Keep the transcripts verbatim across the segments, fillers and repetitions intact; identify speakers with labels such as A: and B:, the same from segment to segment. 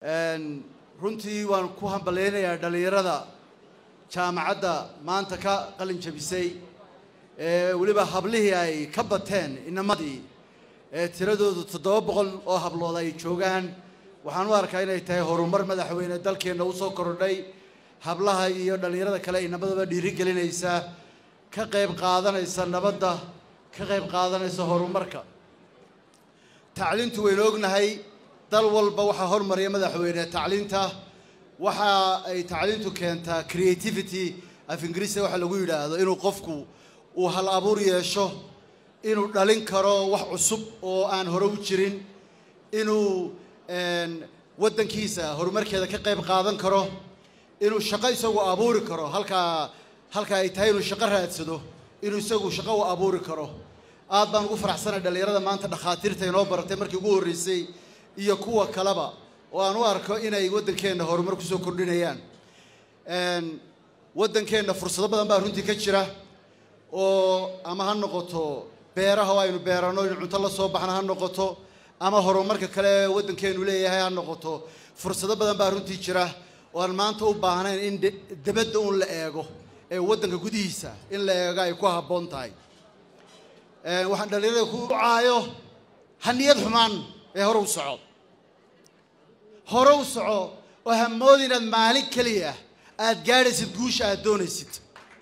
A: een runtii waan ku hambaleynayaa dhalinyarada jaamacadda maanta ka qalin jabisay ee waliba hablihii ay ka bateen inamadii ee tiradoodu toddoba boqol oo hablood ay joogaan waxaan u arkaa inay tahay horumar madaxweyne dalkeena u soo kordhay hablaha iyo dhalinyarada kale inamadaba dhiiri gelinaysa ka qayb qaadanaysa nabadda ka qayb qaadanaysa horumarka tacliintu waynu ognahay dal walba waxa hormariya madaxweyne tacliinta waxa ay tacliintu keentaa creativity af ingiriisiga waxa lagu yiraahdo inuu qofku uu hal abuur yeesho inuu dhalin karo wax cusub oo aan hore u jirin inuu een wadankiisa horumarkeeda ka qayb qaadan karo inuu shaqo isagu abuuri karo halka halka ay tahay inuu shaqo raadsado inuu isagu shaqo u abuuri karo aad baan ugu faraxsanahay dhalinyarada maanta dhakhaatiirta inoo baratay markii ugu horeysay iyo kuwa kaleba oo aan u arko inay wadankeena horumar ku soo kordhinayaan een wadankeena fursado badan baa runtii ka jira oo ama ha noqoto beeraha aynu beerano in cunto la soo baxna ha noqoto ama horumarka kale wadankeenu leeyahay ha noqoto fursado badan baa runtii jira oo aan maanta u baahnayn in dibadda uu la eego ee wadanka gudihiisa in la eego ay ku habboon tahay ee waxaan dhalinyarada ku caayo haniyad xumaan ee hore u soco hore u soco oo hamoodin inaad maalin kaliya aad gaadhaysid guusha aad doonaysid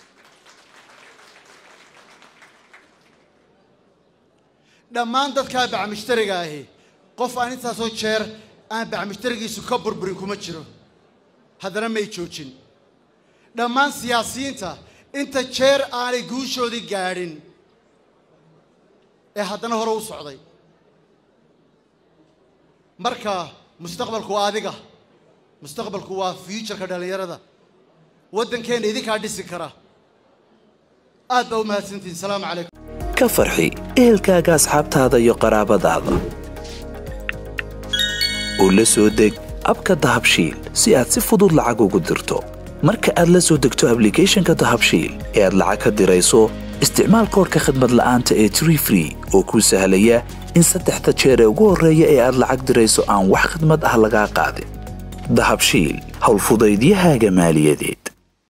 A: dhammaan dadka bacmishtariga ahi qof aan intaas oo jeer aan bacmishtarigiisu ka burburin kuma jiro haddana may joojin dhammaan siyaasiyiinta inta jeer aanay guushoodii gaadhin ee haddana hore u socday marka mustaqbalku waa adiga mustaqbalku waa future-ka dhalinyarada wadankeena idinkaa dhisi kara aad baa u mahadsantihiin salaamu calaykum
B: ka farxi ehelkaaga asxaabtaada iyo qaraabadaada oo la soo deg abka dahabshiil si aad si fudud lacag ugu dirto marka aad la soo degto applicationka dahabshiil ee aad lacag ka dirayso isticmaal koodka khidmad la'aanta ee tree free oo kuu sahlaya in saddexda jeer ee ugu horreeya ee aad lacag dirayso aan wax khidmad ah lagaa qaadin dahabshiil howlfudaydiyahaaga maaliyadeed